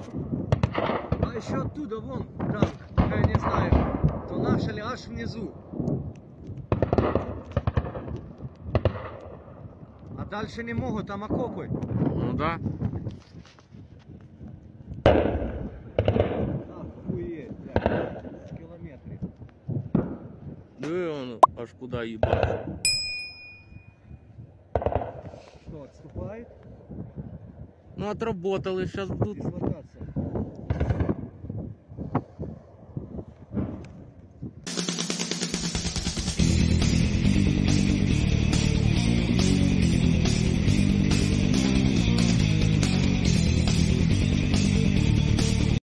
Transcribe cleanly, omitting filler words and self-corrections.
А еще оттуда, вон, танк, я не знаю, то наш или аж внизу. А дальше не могут, там окопы. Ну да. Охуеть, блядь, в километре. Диви воно аж куди їбать. Что, отступает? Ну отработали, зараз будуть. Дислокация.